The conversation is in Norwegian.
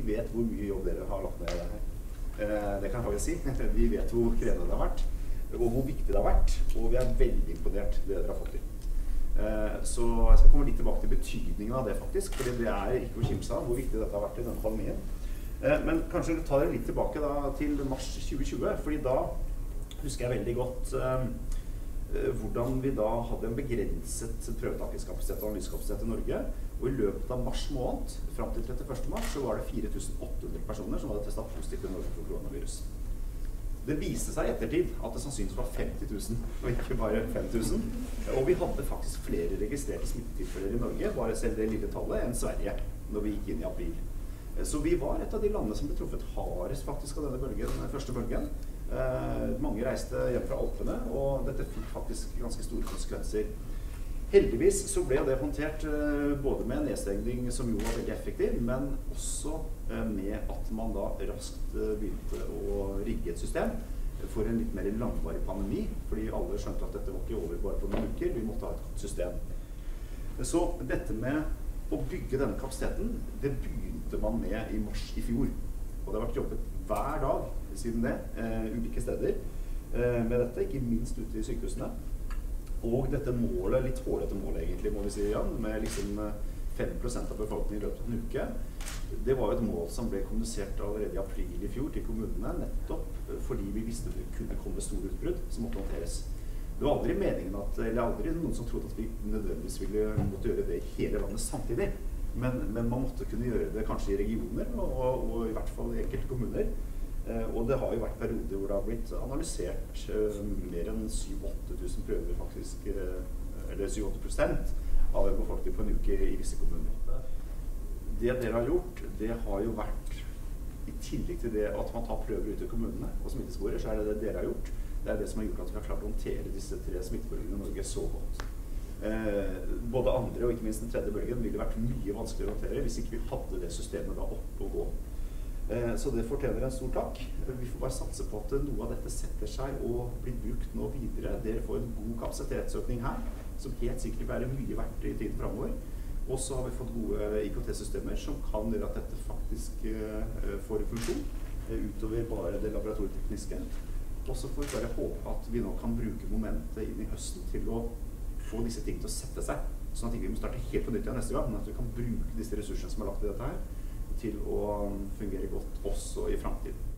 vet hvor mye jobb dere har lagt ned i det her. Det kan jeg faktisk si. Vi vet hvor krevende det har vært, og hvor viktig det har vært, og vi er veldig imponert det dere har fått til. Så jeg skal komme litt tilbake til betydningen av det faktisk, fordi det er ikke å kimse av hvor viktig dette har vært i denne pandemien. Men kanskje ta dere litt tilbake da, til mars 2020, fordi da husker jeg veldig godt hvordan vi da hadde en begrenset prøvetakingskapasitet og analysekapasitet i Norge. Og i løpet av mars måned, frem til 31. mars, så var det 4800 personer som hadde testet positivt i Norge for koronavirus. Det viste seg i ettertid at det sannsynligvis var 50 000, og ikke bare 5000. Og vi hadde faktisk flere registrerte smittetilfeller i Norge, bare selv det lille tallet, enn Sverige, når vi gikk inn i april. Så vi var et av de landene som ble truffet hardest faktisk av denne bølgen, den første bølgen. Mange reiste hjem fra Alpene, og dette fikk faktisk ganske store konsekvenser. Heldigvis så ble det håndtert både med en nedstengning som jo var veldig effektiv, men også med at man da raskt begynte å rigge et system for en litt mer langvarig pandemi, fordi alle skjønte at dette var ikke over bare på noen uker, vi måtte ha et system. Så dette med å bygge denne kapasiteten, det begynte man med i mars i fjor, og det har vært jobbet hver dag siden det, ulike steder med dette, ikke minst ute i sykehusene. Og dette målet, litt hårete målet egentlig, må vi si, Jan, med liksom 5% av befolkningen i løpet av en uke. Det var jo et mål som ble kommunisert allerede i april i fjor til kommunene, nettopp fordi vi visste det kunne komme store utbrudd som måtte håndteres. Det var aldri meningen at, eller aldri noen som trodde at vi nødvendigvis ville måtte gjøre det i hele landet samtidig. Men man måtte kunne gjøre det kanskje i regioner, og i hvert fall i enkelte kommuner. Og det har jo vært perioder hvor det har blitt analysert mer enn 7-8 000 prøver faktisk, eller 7-8% av befolkningen på en uke i visse kommuner. Det dere har gjort, det har jo vært, i tillegg til det at man tar prøver ut i kommunene og smittesporer, så er det det dere har gjort. Det er det som har gjort at vi har klart å håndtere disse 3 smittebølgene i Norge så godt. Både andre og ikke minst den tredje bølgen ville vært mye vanskeligere å håndtere hvis ikke vi hadde det systemet da opp og gå. Så det fortjener en stor takk. Vi får bare satse på at noe av dette setter seg og blir brukt nå videre. Dere får en god kapasitetsøkning her, som helt sikkert vil være mye verdt i tiden fremover. Og så har vi fått gode IKT-systemer som kan gjøre at dette faktisk får funksjon utover bare det laboratorietekniske. Og så får vi bare håpe at vi nå kan bruke momentet inn i høsten til å få disse tingene til å sette seg, sånn at vi må starte helt på nytt igjen neste gang, men at vi kan bruke disse ressursene som er lagt i dette her, til å fungere godt også i fremtiden.